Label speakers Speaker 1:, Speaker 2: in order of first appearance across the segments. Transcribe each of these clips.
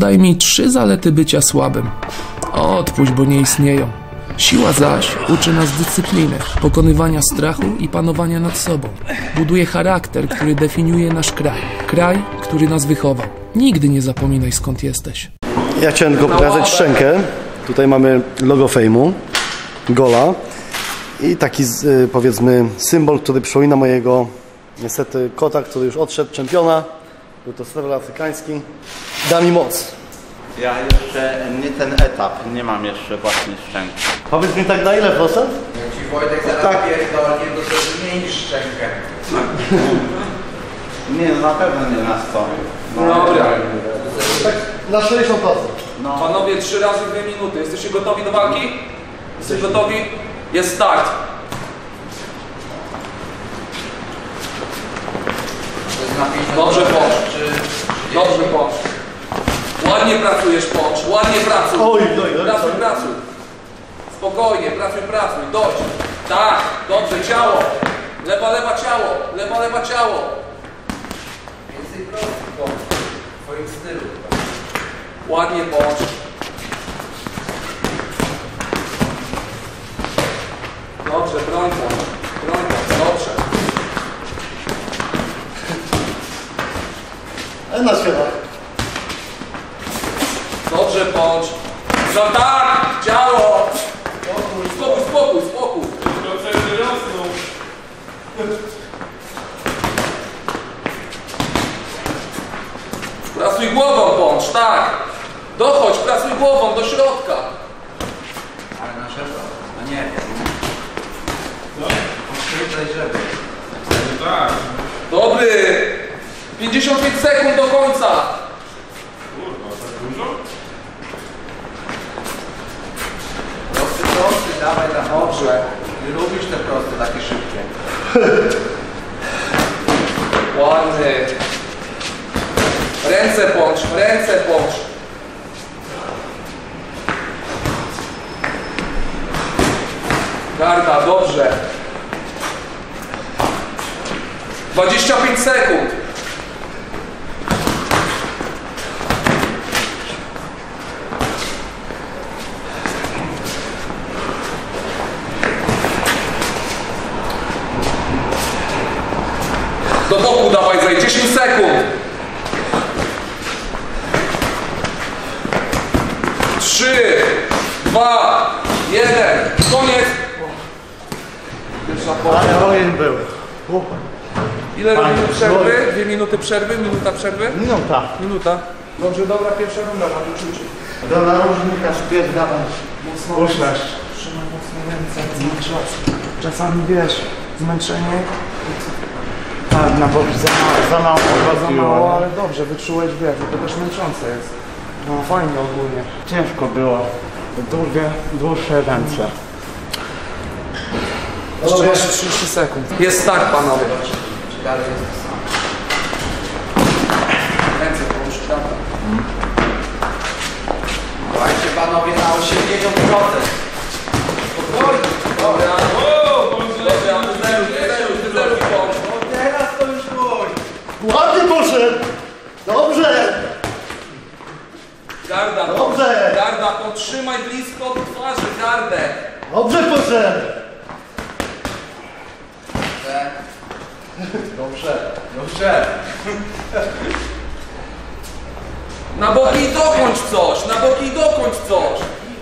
Speaker 1: Podaj mi 3 zalety bycia słabym. Odpuść, bo nie istnieją. Siła zaś uczy nas dyscypliny, pokonywania strachu i panowania nad sobą. Buduje charakter, który definiuje nasz kraj. Kraj, który nas wychował. Nigdy nie zapominaj, skąd jesteś.
Speaker 2: Ja chciałem tylko pokazać szczękę. Tutaj mamy logo Fejmu, Gola i taki powiedzmy symbol, który przypomina mojego niestety kota, który już odszedł, czempiona. Był to srebr afrykański. Da mi moc.
Speaker 3: Ja jeszcze nie ten etap, nie mam jeszcze własnej szczęki.
Speaker 2: Powiedz mi tak na ile procent?
Speaker 4: Jak ci Wojtek zaraz pierdolnie, to sobie zmienisz szczękę.
Speaker 3: Nie, no na pewno nie na 100.
Speaker 1: Dobra.
Speaker 2: Tak na 60%.
Speaker 3: No.
Speaker 1: Panowie, 3 razy 2 minuty. Jesteście gotowi do walki? Jesteście gotowi? Jest start.
Speaker 4: To jest na 50.
Speaker 1: Dobrze, Pącz.
Speaker 4: Czy
Speaker 1: Dobrze, Pącz. Ładnie pracujesz, Pącz. Ładnie pracuj.
Speaker 2: Oj.
Speaker 1: Pracuj. Spokojnie, pracuj. Dość. Tak, dobrze, ciało. Lewa ciało. Lewa ciało.
Speaker 4: więcej prostych Pącz w twoim stylu.
Speaker 1: Ładnie, Pącz. Dobrze, broń, Pącz. Dobrze.
Speaker 2: Na światach.
Speaker 1: Dobrze, Pącz. No tak, ciało. Spokój. Pracuj głową, Pącz, tak. Dochodź, pracuj głową do środka.
Speaker 4: Ale na szeroko. No nie wiem. Podkreślaj, żeby.
Speaker 5: Tak.
Speaker 1: Dobry. 55 sekund do końca.
Speaker 5: Kurwa, tak dużo?
Speaker 4: Prosty, dawaj.
Speaker 1: Dobrze.
Speaker 4: Ty lubisz te proste, takie szybkie.
Speaker 1: Ładny. Ręce Pącz. Garda, dobrze. 25 sekund. Do boku dawaj, zaj 10 sekund. 3, 2, 1. Koniec. Pierwsza połowa.
Speaker 2: Ale ogień był.
Speaker 1: Ile robimy przerwy? 2 minuty przerwy? Minuta przerwy?
Speaker 2: Minuta.
Speaker 1: Dobrze, dobra, pierwsza runda, mam uczucie.
Speaker 2: Do narożnika spierdalać.
Speaker 6: Uszlaś. Trzymaj mocno ręce, zmęczony. Czasami wiesz, zmęczenie. Tak, na boki za mało, ale dobrze, wyczułeś, wiesz, to też męczące jest. No fajnie ogólnie. Ciężko było. Dłuższe ręce. Jeszcze jest 30 sekund.
Speaker 1: Jest start, panowie.
Speaker 4: Czy dalej jest to samo?
Speaker 1: Ręce połóż, dawaj.
Speaker 4: Dawajcie panowie na 80%. Spokojnie.
Speaker 1: Dobra. Dobra, wyzeruj, Pącz.
Speaker 4: No teraz to już mój.
Speaker 2: Ładnie poszedł. Dobrze.
Speaker 1: Garda,
Speaker 2: Dobrze.
Speaker 1: Garda, podtrzymaj blisko twarzy, gardę.
Speaker 2: Dobrze poszedł.
Speaker 4: Dobrze.
Speaker 1: Na boki i dokończ coś.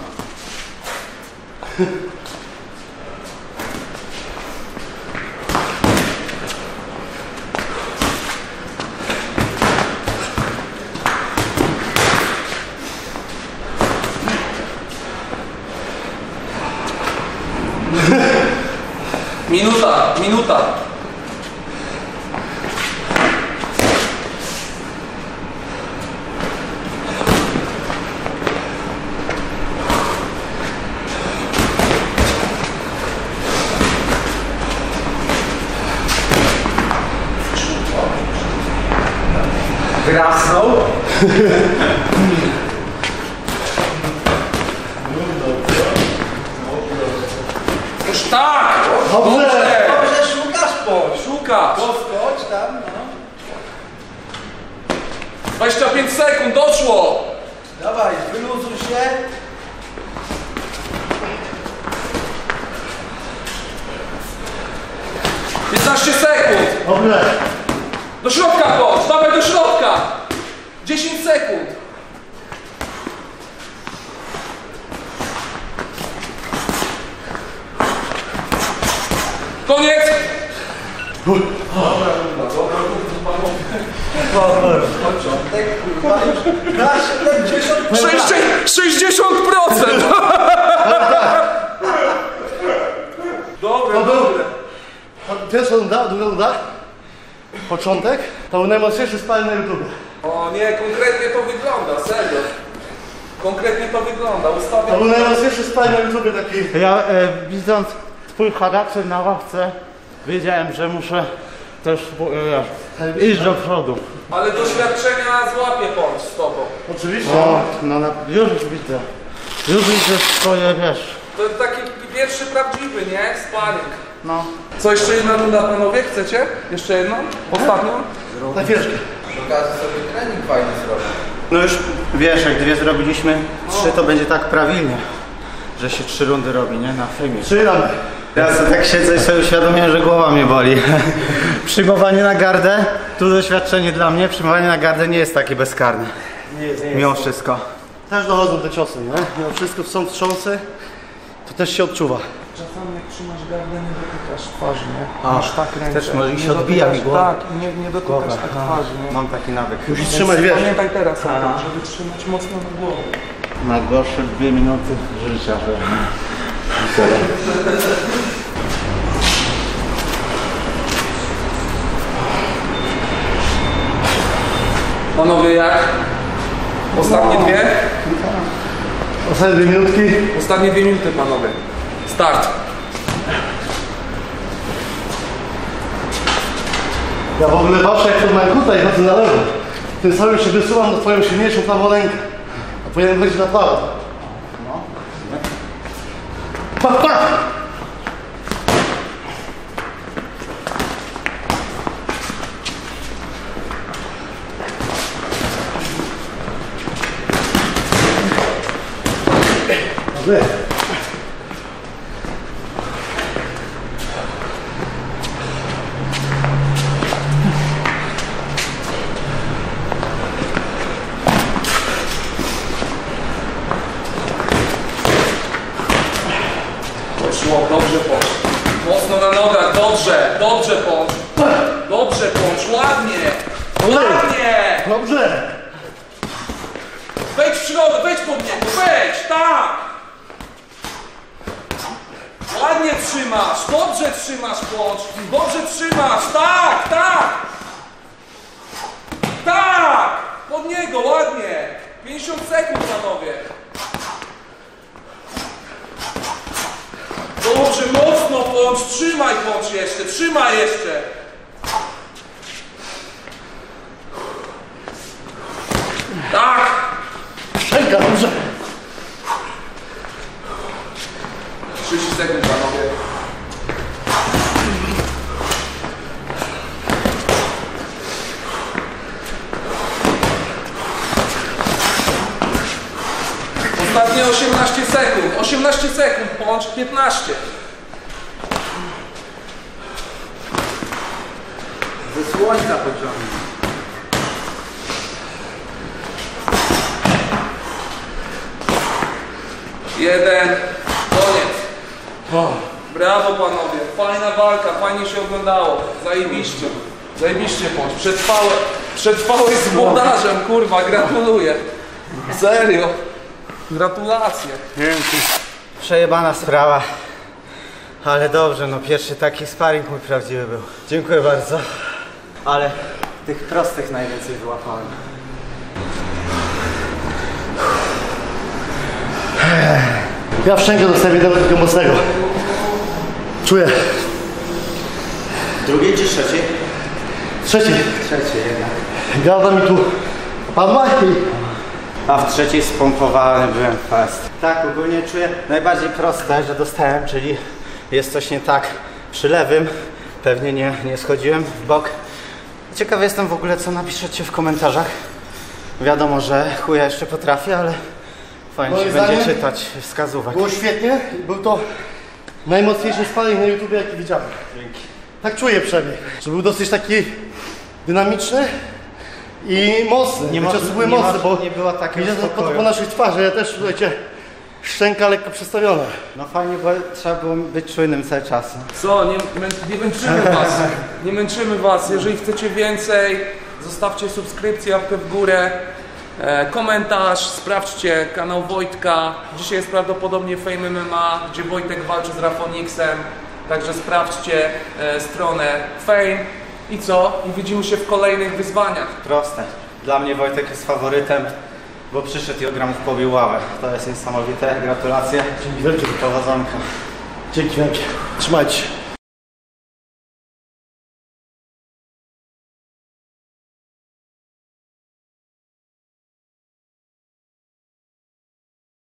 Speaker 1: Minuta.
Speaker 4: Grasnął.
Speaker 1: Już tak!
Speaker 2: Dobrze.
Speaker 4: Dobrze szukasz, Pącz.
Speaker 1: Szukasz!
Speaker 4: Podskocz tam, no.
Speaker 1: 25 sekund, doszło!
Speaker 4: Dawaj, wyluzuj się.
Speaker 1: - 15 sekund!
Speaker 2: Dobrze.
Speaker 1: Do środka chodź! Dawaj do środka! 10 sekund! Koniec!
Speaker 4: Początek, kurwa, już na 70%.
Speaker 1: 60%! Dobre, dobre.
Speaker 2: Pierwsza runda, druga runda. Początek. To był najmocniejszy spal na YouTube.
Speaker 1: O nie, konkretnie to wygląda, serio. Konkretnie to wygląda,
Speaker 2: To
Speaker 1: ustawiam.
Speaker 2: był najmocniejszy spal na YouTube taki.
Speaker 6: Ja widząc twój charakter na ławce, wiedziałem, że muszę też iść do przodu.
Speaker 1: Ale doświadczenia złapie bądź z tobą.
Speaker 2: Oczywiście.
Speaker 6: Już widzę. Już widzę swoje, wiesz.
Speaker 1: To taki pierwszy prawdziwy, nie? Sparring.
Speaker 6: No.
Speaker 1: Co, jeszcze jedna runda, panowie? Chcecie? Jeszcze jedną? Ostatnią?
Speaker 2: Na chwileczkę.
Speaker 4: Przy okazji sobie trening fajny zrobił.
Speaker 7: No już wiesz, jak 2 zrobiliśmy, 3 to będzie tak prawilnie, że się 3 rundy robi, nie? Na fejmie.
Speaker 2: Trzymamy.
Speaker 7: Ja sobie tak siedzę i sobie uświadomiłem, że głowa mnie boli. Przyjmowanie na gardę, tu doświadczenie dla mnie, przyjmowanie na gardę nie jest takie bezkarne. Mimo wszystko.
Speaker 2: Też dochodzą te ciosy, nie? Mimo wszystko są wstrząsy, to też się odczuwa.
Speaker 6: Czasami jak trzymasz gardę, nie dotykasz twarzy, nie?
Speaker 7: A,
Speaker 6: Masz tak ręce.
Speaker 7: też może i się
Speaker 6: Nie
Speaker 7: odbija mi
Speaker 6: dotykasz-
Speaker 7: głowa.
Speaker 6: Tak, nie dotykasz tak twarzy, nie?
Speaker 7: Mam taki nawyk.
Speaker 2: Musisz trzymać, wiesz.
Speaker 6: Pamiętaj teraz o tym, żeby trzymać mocno na głowę.
Speaker 7: Najgorsze 2 minuty życia.
Speaker 1: Panowie, jak? Ostatnie dwie?
Speaker 2: Ostatnie 2 minutki.
Speaker 1: Ostatnie 2 minuty, panowie. Start.
Speaker 2: Ja w ogóle patrzę jak to mają tutaj, chodzę na lewo. Tym samym się wysuwam na twoją silniejszą prawą rękę. A powinienem chodzić na prawo. No. Pa, pa! Dobrze.
Speaker 1: Poszło, dobrze pącz. Mocno na nogach, dobrze, dobrze pącz. Dobrze pącz, ładnie. Ładnie.
Speaker 2: Dobrze.
Speaker 1: Wejdź w środek, wejdź pod niego, wejdź, tak. Ładnie trzymasz, dobrze trzymasz pącz. Dobrze trzymasz, tak, tak. Tak. Pod niego, ładnie. 50 sekund, panowie. Dobrze, mocno pącz, trzymaj pącz jeszcze, trzymaj jeszcze. Tak.
Speaker 2: Szczęka, dobrze.
Speaker 1: 30 sekund, panowie. Ostatnie 18 sekund. 18 sekund, pącz 15.
Speaker 4: Ze słońca pociągnij.
Speaker 1: Jeden. Koniec. Brawo panowie. Fajna walka, fajnie się oglądało. Zajebiście. Zajebiście pącz. Przetrwałeś z włodarzem, kurwa, gratuluję. Serio. Gratulacje.
Speaker 7: Przejebana sprawa. Ale dobrze, no pierwszy taki sparring mój prawdziwy był. Dziękuję bardzo. Ale tych prostych najwięcej wyłapałem.
Speaker 2: Ja w szczękę dostaję jednego takiego mocnego. Czuję.
Speaker 7: Drugiej czy trzeciej?
Speaker 2: Trzeci.
Speaker 7: Trzeciej jednak.
Speaker 2: Garda mi tu padła i...
Speaker 7: A w trzeciej spompowany byłem fast. Tak, ogólnie czuję najbardziej proste, że dostałem, czyli jest coś nie tak przy lewym. Pewnie nie schodziłem w bok. Ciekawy jestem w ogóle, co napiszecie w komentarzach. Wiadomo, że chuja jeszcze potrafię, ale fajnie
Speaker 2: Moje
Speaker 7: się będzie
Speaker 2: zdanie?
Speaker 7: czytać wskazówek.
Speaker 2: Było świetnie. Był to najmocniejszy sparring na YouTube, jaki widziałem.
Speaker 7: Dzięki.
Speaker 2: Tak czuję przynajmniej, że był dosyć taki dynamiczny i mocny.
Speaker 7: Nie,
Speaker 2: Czasy były
Speaker 7: nie,
Speaker 2: mocne, bo
Speaker 7: nie była takiego
Speaker 2: widzę to
Speaker 7: spokoju.
Speaker 2: po naszych twarzach. Ja też, słuchajcie, szczęka lekko przestawiona.
Speaker 7: No fajnie, bo trzeba było być czujnym cały czas. No.
Speaker 1: Co, nie męczymy was. Nie męczymy was. Jeżeli chcecie więcej, zostawcie subskrypcję, łapkę w górę, komentarz, sprawdźcie kanał Wojtka. Dzisiaj jest prawdopodobnie Fame MMA, gdzie Wojtek walczy z Rafoniksem. Także sprawdźcie stronę Fame. I co? I widzimy się w kolejnych wyzwaniach.
Speaker 7: Proste. Dla mnie Wojtek jest faworytem, bo przyszedł i od gramów pobił ławę. To jest niesamowite. Gratulacje.
Speaker 2: Dzięki wielkie.
Speaker 7: Powodzonka.
Speaker 2: Dzięki wielkie. Trzymajcie się.